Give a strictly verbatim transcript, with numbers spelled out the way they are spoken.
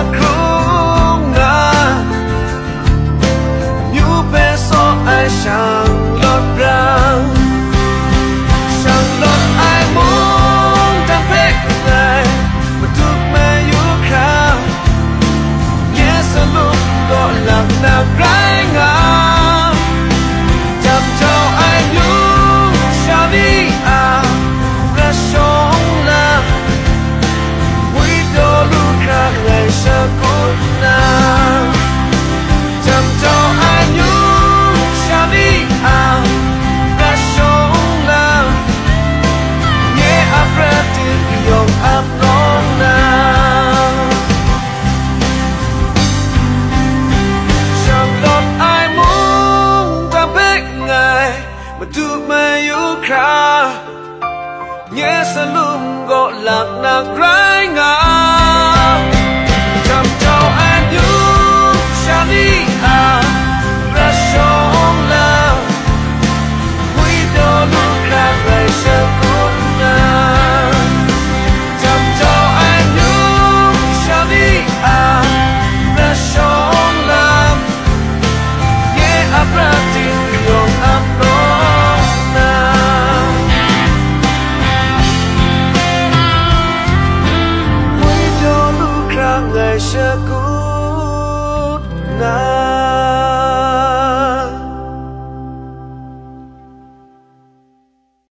na krung na như pe so ai sang lót răng sang lót ai muốn ta biết này mà thuộc mẹ yêu khao nhé sao lúc gọi là nàng gái ngà chạm trao ai nhung sao đi à ra sống là quý đô lúc khác ngày sau cốt nàng chạm trao ai nhung sao đi à ra sống là nhé áp ra tiếng dòng áp non nàng chẳng lọt ai muốn ta biết ngày mà thuộc mẹ yêu khá nhé sẽ luôn gọi lạc nàng gái ngà chạm trao anh nhung sao đi à ra sống là quý đô lúc khác ngày sẽ cốt nàng chạm trao anh nhung sao đi à ra sống là nhé áp ra tiếng dòng áp non nàng quý đô lúc khác ngày sẽ cốt